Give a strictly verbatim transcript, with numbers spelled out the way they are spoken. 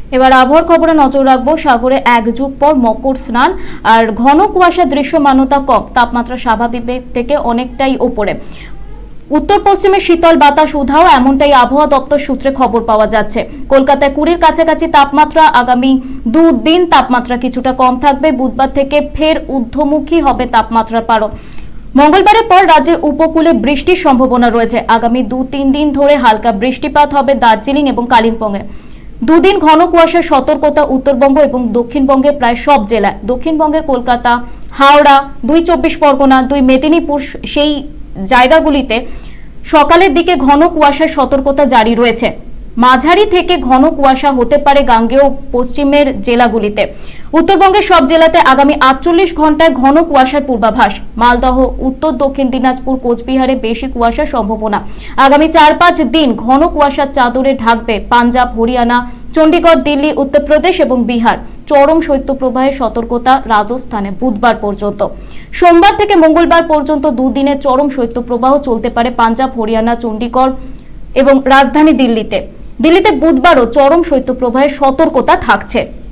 এবার আবহাওয়ার খবরে নজর রাখবো। সাগরে এক যুগ পর মকর স্নান আর ঘন কুয়াশা দৃশ্যমানতা কম, তাপমাত্রা স্বাভাবিক থেকে অনেকটাই উপরে। উত্তর পশ্চিমে শীতল বাতাস উধাও, এমনটাই আবহাওয়া দপ্তর সূত্রে খবর পাওয়া যাচ্ছে। কলকাতায় কুড়ির কাছাকাছি তাপমাত্রা। আগামী দুদিন তাপমাত্রা কিছুটা কম থাকবে। বুধবার থেকে ফের ঊর্ধ্বমুখী হবে তাপমাত্রার পারদ। মঙ্গলবারের পর রাজ্যের উপকূলে বৃষ্টির সম্ভাবনা রয়েছে। আগামী দু তিন দিন ধরে হালকা বৃষ্টিপাত হবে দার্জিলিং এবং কালিম্পংয়ে। দুদিন ঘন কুয়াশার সতর্কতা উত্তরবঙ্গ এবং দক্ষিণবঙ্গে প্রায় সব জেলায়। দক্ষিণবঙ্গের কলকাতা, হাওড়া, দুই চব্বিশ পরগনা, দুই মেদিনীপুর সেই জায়গাগুলিতে সকালের দিকে ঘন কুয়াশার সতর্কতা জারি রয়েছে। মাঝারি থেকে ঘন কুয়াশা হতে পারে গাঙ্গেয় পশ্চিমের জেলাগুলিতে। উত্তরবঙ্গের সব জেলাতে আগামী আটচল্লিশ ঘন্টায় ঘন কুয়াশার পূর্বাভাস। মালদহ, উত্তর দক্ষিণ দিনাজপুর, কোচবিহারে বেশি কুয়াশার সম্ভাবনা। আগামী চার পাঁচ দিন ঘন কুয়াশার চাদরে ঢাকবে পাঞ্জাব, হরিয়ানা, চণ্ডীগড়, দিল্লি, উত্তরপ্রদেশ এবং বিহার। চরম শৈত্যপ্রবাহের সতর্কতা রাজস্থানে বুধবার পর্যন্ত। সোমবার থেকে মঙ্গলবার পর্যন্ত দুদিনের চরম শৈত্যপ্রবাহ চলতে পারে পাঞ্জাব, হরিয়ানা, চণ্ডীগড় এবং রাজধানী দিল্লিতে। দিল্লিতে বুধবারও চরম শৈত্যপ্রবাহের সতর্কতা থাকছে।